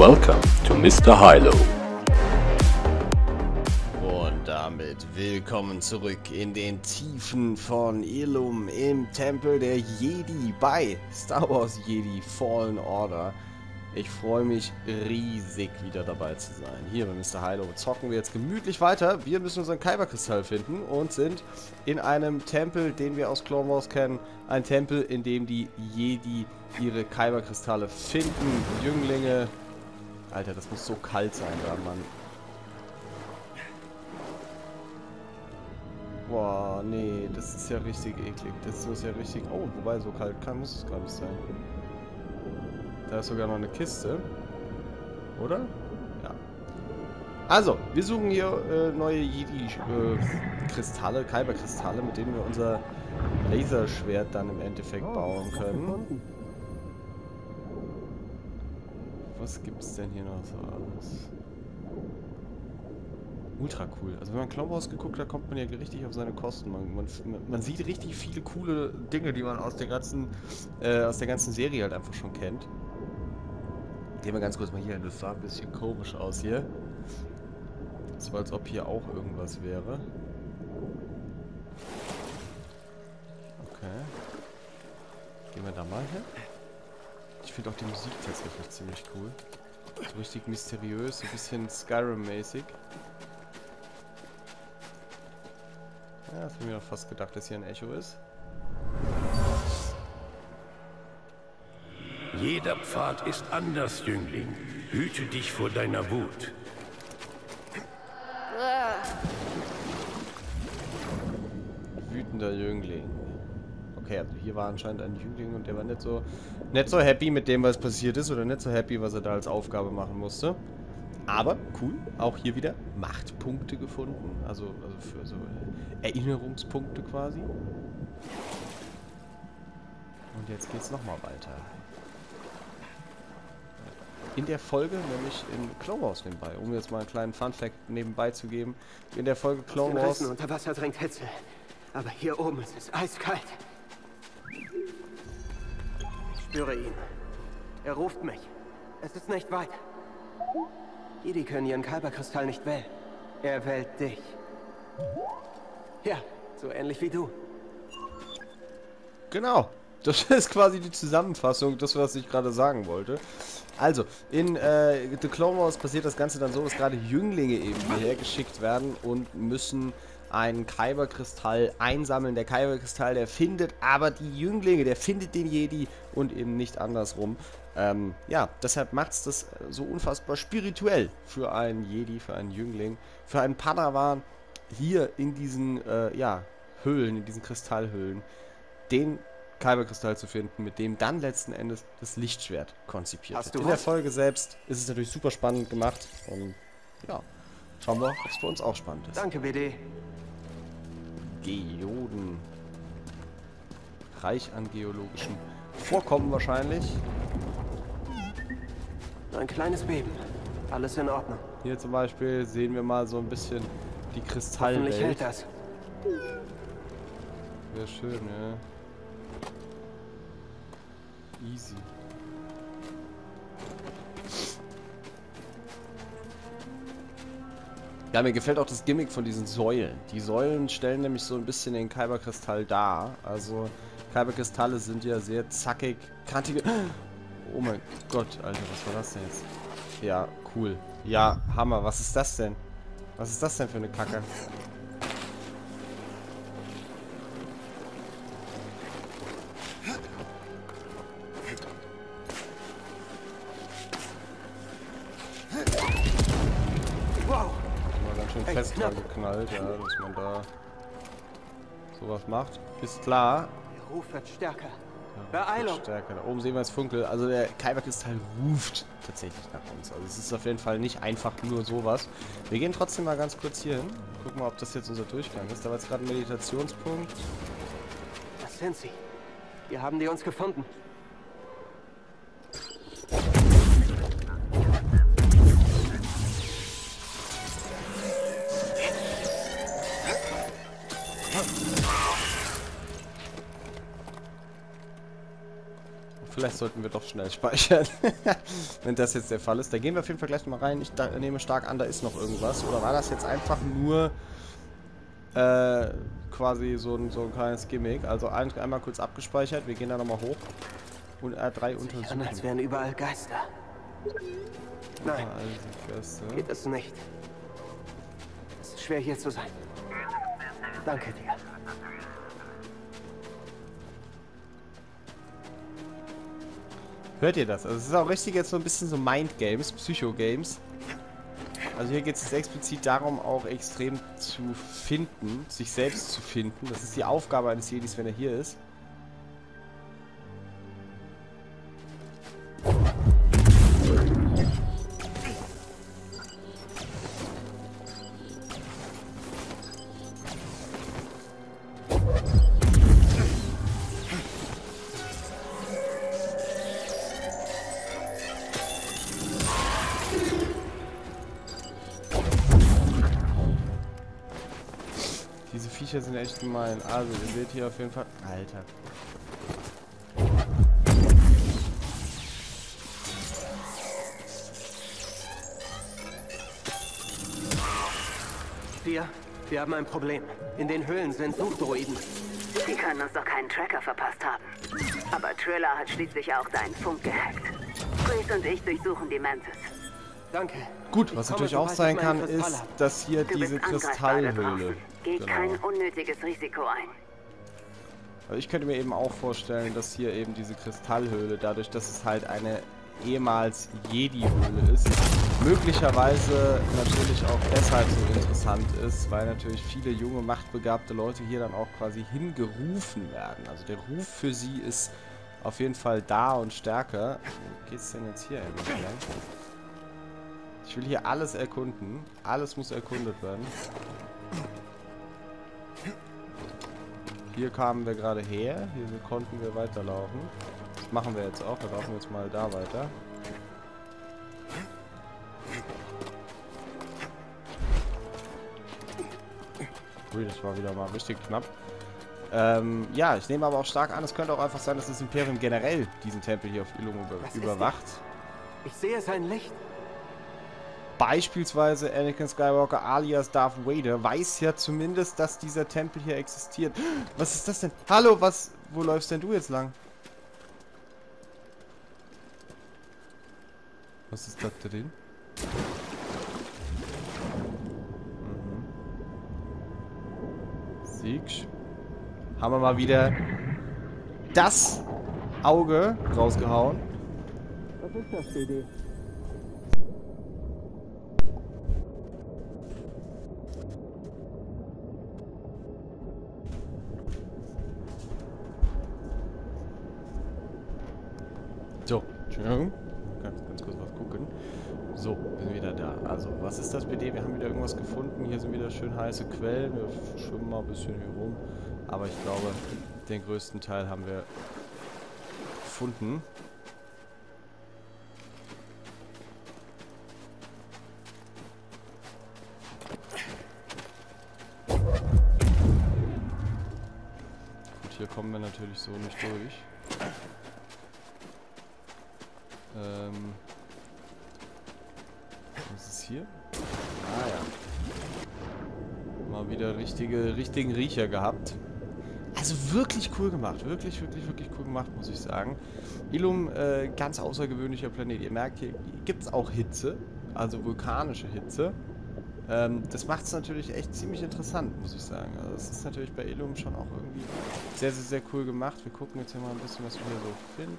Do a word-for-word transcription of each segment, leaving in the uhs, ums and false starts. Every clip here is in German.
Welcome to Mister Hilo. Und damit willkommen zurück in den Tiefen von Ilum im Tempel der Jedi bei Star Wars Jedi Fallen Order. Ich freue mich riesig, wieder dabei zu sein. Hier bei Mister Hilo zocken wir jetzt gemütlich weiter. Wir müssen unseren Kyberkristall finden und sind in einem Tempel, den wir aus Clone Wars kennen. Ein Tempel, in dem die Jedi ihre Kyberkristalle finden. Jünglinge. Alter, das muss so kalt sein da, Mann. Boah, nee, das ist ja richtig eklig. Das muss ja richtig... Oh, wobei, so kalt kann, muss es gar nicht sein. Da ist sogar noch eine Kiste. Oder? Ja. Also, wir suchen hier äh, neue Jedi-Kristalle, äh, Kyberkristalle, mit denen wir unser Laserschwert dann im Endeffekt bauen können. Was gibt's denn hier noch so alles? Ultra cool. Also wenn man Clone Wars geguckt hat, kommt man ja richtig auf seine Kosten. Man, man, man sieht richtig viele coole Dinge, die man aus der ganzen, äh, aus der ganzen Serie halt einfach schon kennt. Gehen wir ganz kurz mal hier hin. Das sah ein bisschen komisch aus hier. So als ob hier auch irgendwas wäre. Okay. Gehen wir da mal hin. Ich finde auch die Musik tatsächlich ziemlich cool. So richtig mysteriös, so ein bisschen Skyrim-mäßig. Ja, das habe ich mir doch fast gedacht, dass hier ein Echo ist. Jeder Pfad ist anders, Jüngling. Hüte dich vor deiner Wut. Wütender Jüngling. Okay, also hier war anscheinend ein Jüngling und der war nicht so, nicht so happy mit dem, was passiert ist, oder nicht so happy, was er da als Aufgabe machen musste. Aber, cool, auch hier wieder Machtpunkte gefunden, also, also für so Erinnerungspunkte quasi. Und jetzt geht's nochmal weiter. In der Folge, nämlich in Clone Wars nebenbei, um jetzt mal einen kleinen Funfact nebenbei zu geben. In der Folge Clone Wars... Unter Wasser drängt Hitze, aber hier oben ist es eiskalt. Ich spüre ihn. Er ruft mich. Es ist nicht weit. Jedi können ihren Kyberkristall nicht wählen. Er wählt dich. Ja, so ähnlich wie du. Genau. Das ist quasi die Zusammenfassung, das, was ich gerade sagen wollte. Also, in äh, The Clone Wars passiert das Ganze dann so, dass gerade Jünglinge eben hierher geschickt werden und müssen einen Kyberkristall einsammeln. Der Kyberkristall, der findet aber die Jünglinge, der findet den Jedi und eben nicht andersrum. Ähm, ja, deshalb macht es das so unfassbar spirituell für einen Jedi, für einen Jüngling, für einen Padawan hier in diesen, äh, ja, Höhlen, in diesen Kristallhöhlen, den Kyberkristall zu finden, mit dem dann letzten Endes das Lichtschwert konzipiert wird. In der Folge selbst ist es natürlich super spannend gemacht und ja, schauen wir, ob es für uns auch spannend ist. Danke, B D. Geoden. Reich an geologischen Vorkommen wahrscheinlich. Ein kleines Beben. Alles in Ordnung. Hier zum Beispiel sehen wir mal so ein bisschen die Hoffentlich hält Kristallwelt. das. Wäre schön, ja. Easy. Ja, mir gefällt auch das Gimmick von diesen Säulen. Die Säulen stellen nämlich so ein bisschen den Kyberkristall dar. Also, Kyberkristalle sind ja sehr zackig, kantige... Oh mein Gott, Alter, was war das denn jetzt? Ja, cool. Ja, Hammer. Was ist das denn? Was ist das denn für eine Kacke? Wow. Ganz schön fest dran geknallt, ja, dass man da sowas macht. Ist klar. Der Ruf wird stärker. Ja, Beeilung. stärker. Da oben sehen wir das Funkel. Also der Kyberkristall ruft tatsächlich nach uns. Also es ist auf jeden Fall nicht einfach nur sowas. Wir gehen trotzdem mal ganz kurz hier hin. Gucken mal, ob das jetzt unser Durchgang ist. Da war jetzt gerade ein Meditationspunkt. Das sind sie. Wir haben die uns gefunden. vielleicht sollten wir doch schnell speichern. Wenn das jetzt der Fall ist. Da gehen wir auf jeden Fall gleich mal rein. Ich da, nehme stark an, da ist noch irgendwas. Oder war das jetzt einfach nur äh, quasi so ein, so ein kleines Gimmick? Also ein, einmal kurz abgespeichert. Wir gehen da nochmal hoch. Und R drei untersuchen. An, als wären überall Geister. Nein, also geht es nicht. Es ist schwer hier zu sein. Danke dir. Hört ihr das? Also es ist auch richtig jetzt so ein bisschen so Mind-Games, Psycho-Games. Also hier geht es explizit darum, auch extrem zu finden, sich selbst zu finden. Das ist die Aufgabe eines Jedis, wenn er hier ist. Diese Viecher sind echt gemein. Also, ihr seht hier auf jeden Fall... Alter. Wir, wir haben ein Problem. In den Höhlen sind Suchdroiden. Die können uns doch keinen Tracker verpasst haben. Aber Triller hat schließlich auch deinen Funk gehackt. Chris und ich durchsuchen die Mantis. Danke. Gut, was Ich komme, natürlich auch sobald sein ich meinen kann, Kristall ist, hab. dass hier Du diese bist angreifbar da Kristallhöhle... draußen. Geh Genau. kein unnötiges Risiko ein. Also ich könnte mir eben auch vorstellen, dass hier eben diese Kristallhöhle, dadurch, dass es halt eine ehemals Jedi-Höhle ist, möglicherweise natürlich auch deshalb so interessant ist, weil natürlich viele junge, machtbegabte Leute hier dann auch quasi hingerufen werden. Also der Ruf für sie ist auf jeden Fall da und stärker. Wo geht's denn jetzt hier eigentlich lang? Ich will hier alles erkunden. Alles muss erkundet werden. Hier kamen wir gerade her. Hier konnten wir weiterlaufen. Das machen wir jetzt auch. Wir laufen jetzt mal da weiter. Ui, das war wieder mal richtig knapp. Ähm, ja, ich nehme aber auch stark an, es könnte auch einfach sein, dass das Imperium generell diesen Tempel hier auf Ilum über überwacht. Ich sehe sein Licht. Beispielsweise Anakin Skywalker alias Darth Vader weiß ja zumindest, dass dieser Tempel hier existiert. Was ist das denn? Hallo, was? Wo läufst denn du jetzt lang? Was ist das drin? Mhm. Sieg. Haben wir mal wieder das Auge rausgehauen. Was ist das, B D? So, Entschuldigung. Ganz, ganz kurz was gucken. So, bin wieder da. Also, was ist das B D? Wir haben wieder irgendwas gefunden. Hier sind wieder schön heiße Quellen. Wir schwimmen mal ein bisschen hier rum. Aber ich glaube, den größten Teil haben wir gefunden. Gut, hier kommen wir natürlich so nicht durch. Ähm, was ist hier? Ah ja. Mal wieder richtige, richtigen Riecher gehabt. Also wirklich cool gemacht. Wirklich, wirklich, wirklich cool gemacht, muss ich sagen. Ilum, äh, ganz außergewöhnlicher Planet. Ihr merkt, hier gibt es auch Hitze. Also vulkanische Hitze. Ähm, das macht es natürlich echt ziemlich interessant, muss ich sagen. Also es ist natürlich bei Ilum schon auch irgendwie sehr, sehr, sehr cool gemacht. Wir gucken jetzt hier mal ein bisschen, was wir hier so finden.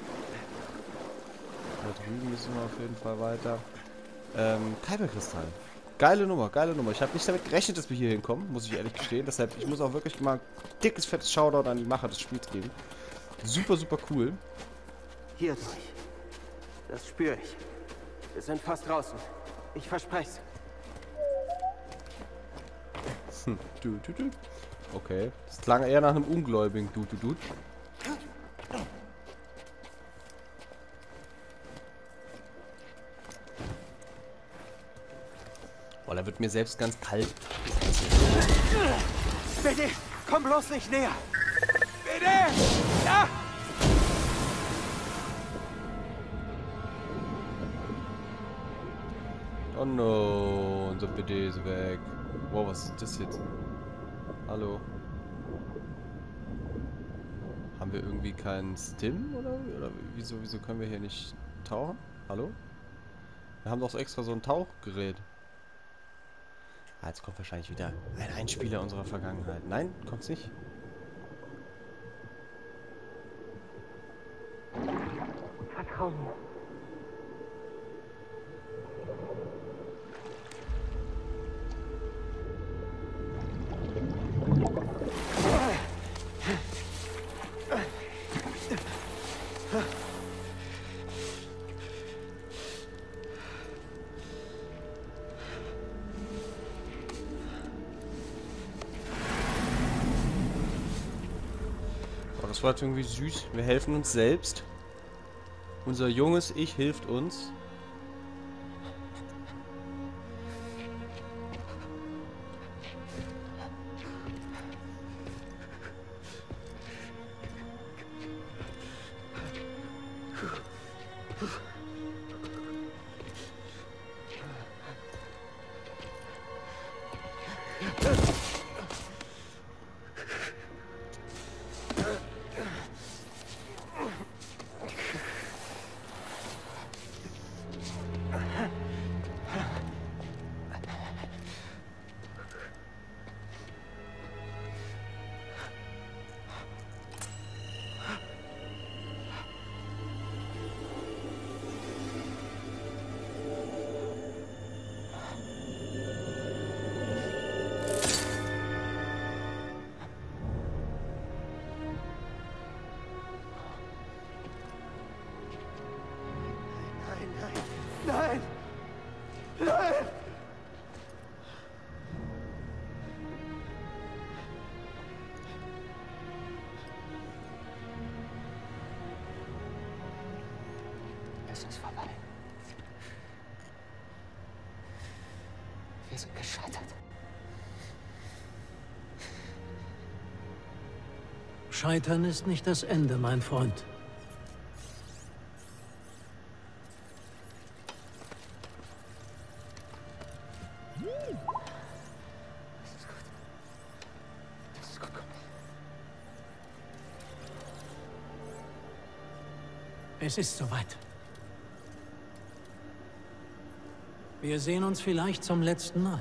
Da drüben müssen wir auf jeden Fall weiter. Ähm, Kyberkristall. Geile Nummer, geile Nummer. Ich habe nicht damit gerechnet, dass wir hier hinkommen, muss ich ehrlich gestehen. Deshalb, ich muss auch wirklich mal ein dickes, fettes Shoutout an die Macher des Spiels geben. Super, super cool. Hier durch. Das spüre ich. Wir sind fast draußen. Ich verspreche es. Hm. Du, du, du. Okay. Das klang eher nach einem Ungläubigen. Du, du, du. Boah, da wird mir selbst ganz kalt. Bitte, komm bloß nicht näher. Bitte! Ja! no, unser B D ist weg. Wow, was ist das jetzt? Hallo? Haben wir irgendwie keinen Stim oder? Oder wieso, wieso können wir hier nicht tauchen? Hallo? Wir haben doch extra so ein Tauchgerät. Ah, jetzt kommt wahrscheinlich wieder ein Einspieler unserer Vergangenheit. Nein, kommt's nicht. Vertrau mir. Oh, das war jetzt irgendwie süß. Wir helfen uns selbst. Unser junges Ich hilft uns. Nein! Nein! Es ist vorbei. Wir sind gescheitert. Scheitern ist nicht das Ende, mein Freund. Es ist soweit. Wir sehen uns vielleicht zum letzten Mal.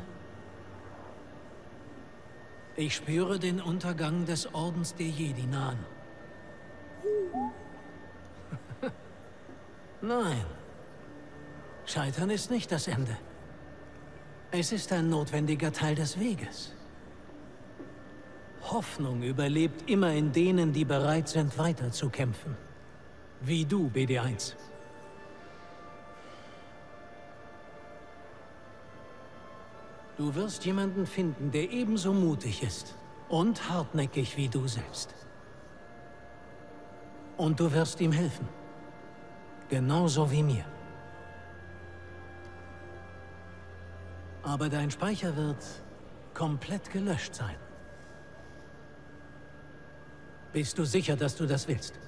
Ich spüre den Untergang des Ordens der Jedi nahen. Nein. Scheitern ist nicht das Ende. Es ist ein notwendiger Teil des Weges. Hoffnung überlebt immer in denen, die bereit sind, weiterzukämpfen. Wie du, B D eins. Du wirst jemanden finden, der ebenso mutig ist und hartnäckig wie du selbst. Und du wirst ihm helfen. Genauso wie mir. Aber dein Speicher wird komplett gelöscht sein. Bist du sicher, dass du das willst?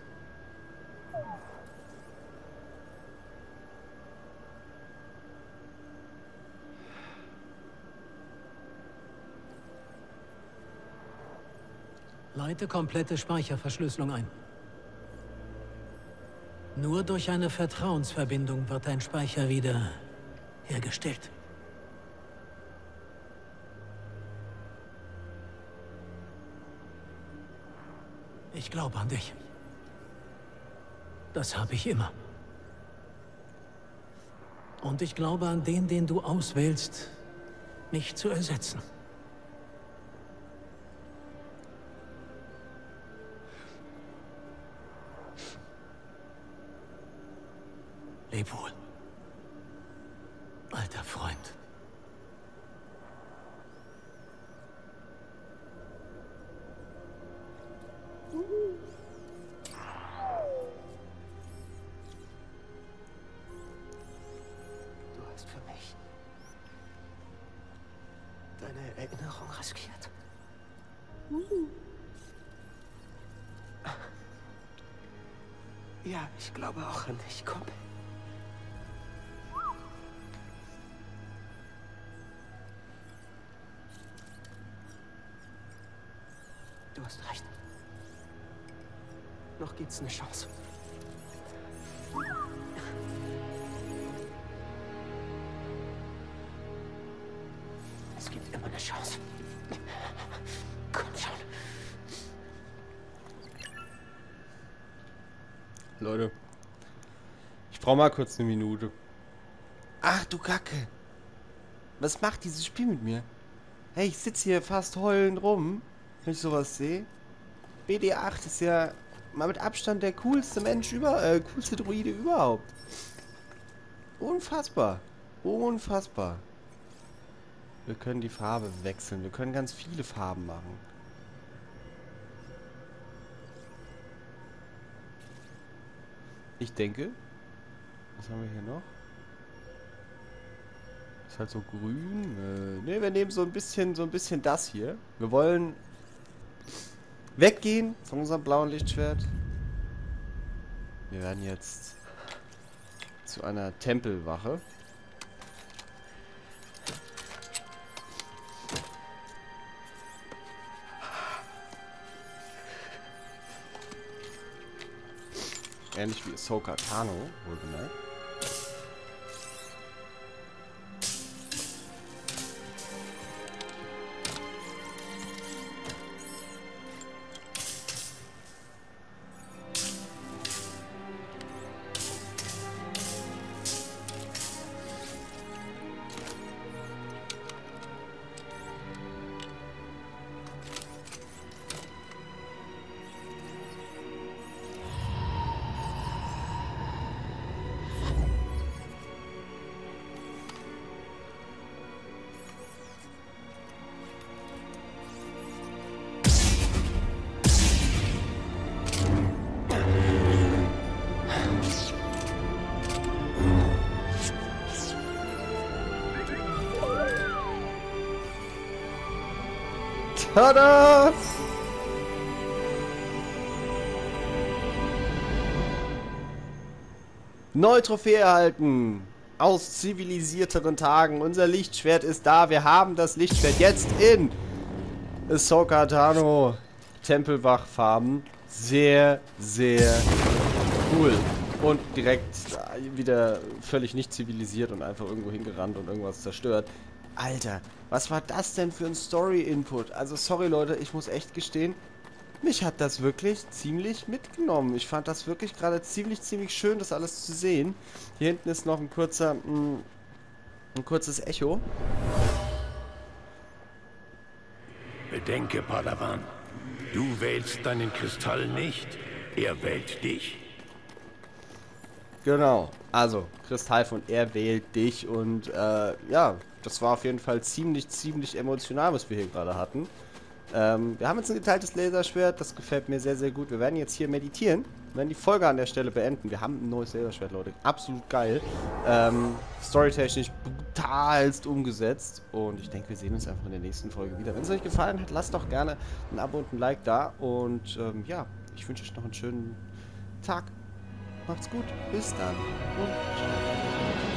Leite komplette Speicherverschlüsselung ein. Nur durch eine Vertrauensverbindung wird dein Speicher wieder hergestellt. Ich glaube an dich. Das habe ich immer. Und ich glaube an den, den du auswählst, mich zu ersetzen. Leb wohl, alter Freund. Du hast für mich deine Erinnerung riskiert. Ja, ich glaube auch an dich, Kumpel. nicht. Noch gibt's eine Chance. Es gibt immer eine Chance. Komm schon. Leute. Ich brauche mal kurz eine Minute. Ach du Kacke. Was macht dieses Spiel mit mir? Hey, ich sitze hier fast heulend rum, wenn ich sowas sehe. B D acht ist ja mal mit Abstand der coolste Mensch über, äh, coolste Droide überhaupt. Unfassbar. Unfassbar. Wir können die Farbe wechseln. Wir können ganz viele Farben machen. Ich denke, was haben wir hier noch? Ist halt so grün. Äh, ne, wir nehmen so ein bisschen, so ein bisschen das hier. Wir wollen weggehen von unserem blauen Lichtschwert. Wir werden jetzt zu einer Tempelwache. Ähnlich wie Ahsoka Tano, wohlgemerkt. Tada! Neue Trophäe erhalten. Aus zivilisierteren Tagen. Unser Lichtschwert ist da. Wir haben das Lichtschwert jetzt in Ahsoka Tano Tempelwachfarben. Sehr, sehr cool. Und direkt wieder völlig nicht zivilisiert und einfach irgendwo hingerannt und irgendwas zerstört. Alter, was war das denn für ein Story-Input? Also sorry Leute, ich muss echt gestehen, mich hat das wirklich ziemlich mitgenommen. Ich fand das wirklich gerade ziemlich, ziemlich schön, das alles zu sehen. Hier hinten ist noch ein kurzer, mh, ein kurzes Echo. Bedenke, Padawan, du wählst deinen Kristall nicht, er wählt dich. Genau, also Kristall von er wählt dich und äh, ja, das war auf jeden Fall ziemlich, ziemlich emotional, was wir hier gerade hatten. Ähm, wir haben jetzt ein geteiltes Laserschwert, das gefällt mir sehr, sehr gut. Wir werden jetzt hier meditieren, wir werden die Folge an der Stelle beenden. Wir haben ein neues Laserschwert, Leute, absolut geil. Ähm, storytechnisch brutalst umgesetzt und ich denke, wir sehen uns einfach in der nächsten Folge wieder. Wenn es euch gefallen hat, lasst doch gerne ein Abo und ein Like da und ähm, ja, ich wünsche euch noch einen schönen Tag. Macht's gut, bis dann und ciao.